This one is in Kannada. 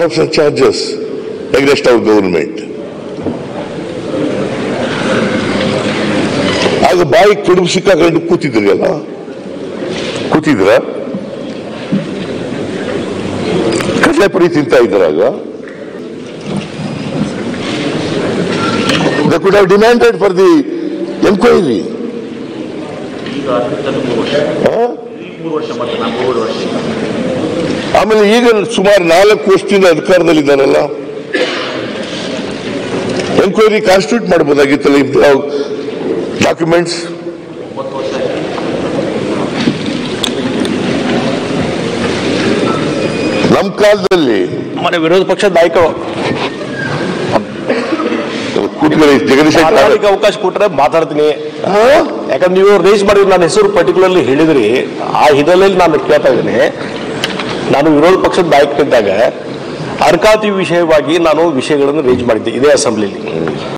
corruption charges against our government. ಆಗ ಬಾಯಿ ಕೆಡುಬು ಸಿಕ್ಕಾಕೊಂಡು ಕೂತಿದ್ರಲ್ಲ, ಕೂತಿದ್ರ ಕಡಲೆ ಪುರಿ ತಿಂತಾ ಇದ್ರಾಗ. They could have demanded for the enquiry. ಆಮೇಲೆ ಈಗ ಸುಮಾರು 4 ವರ್ಷದಿಂದ ಅಧಿಕಾರದಲ್ಲಿದ್ದಾರಲ್ಲ, ಎನ್ಕ್ವೈರಿ ಕಾನ್ಸ್ಟಿಟ್ಯೂಟ್ ಮಾಡಬಹುದಾಗಿತ್ತಲ್ಲ. ಡಾಕ್ಯುಮೆಂಟ್ಸ್ ನಮ್ಮ ಕಾಲದಲ್ಲಿ ಮನೆ ವಿರೋಧ ಪಕ್ಷದ ನಾಯಕರು ಜಗದೀಶ್ ಅವಕಾಶ ಕೊಟ್ರೆ ಮಾತಾಡ್ತೀನಿ. ಯಾಕಂದ್ರೆ ನೀವು ರೇಸ್ ಮಾಡಿದ್ರೆ ನನ್ನ ಹೆಸರು ಪರ್ಟಿಕ್ಯುಲರ್ಲಿ ಹೇಳಿದ್ರಿ, ಆ ಹಿನ್ನೆಲೆಯಲ್ಲಿ ನಾನು ಕೇಳ್ತಾ ಇದ್ದೀನಿ. ನಾನು ವಿರೋಧ ಪಕ್ಷದ ನಾಯಕನಿದ್ದಾಗ ಅರ್ಕಾತಿ ವಿಷಯವಾಗಿ ನಾನು ವಿಷಯಗಳನ್ನು ರೇಸ್ ಮಾಡಿದ್ದೆ ಇದೇ ಅಸೆಂಬ್ಲಿಯಲ್ಲಿ.